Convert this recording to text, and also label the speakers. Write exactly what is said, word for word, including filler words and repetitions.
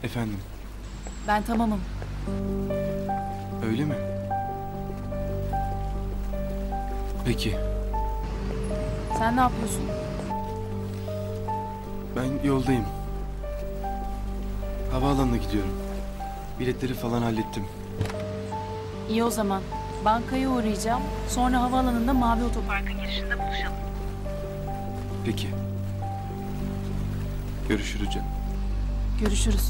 Speaker 1: Efendim,
Speaker 2: Ben tamamım.
Speaker 1: öyle mi? Peki,
Speaker 2: Sen ne yapıyorsun?
Speaker 1: ben yoldayım. Havaalanına gidiyorum. Biletleri falan hallettim.
Speaker 2: İyi o zaman. Bankaya uğrayacağım. Sonra havaalanında Mavi Otopark'ın girişinde buluşalım.
Speaker 1: Peki. Görüşürüz canım.
Speaker 2: Görüşürüz.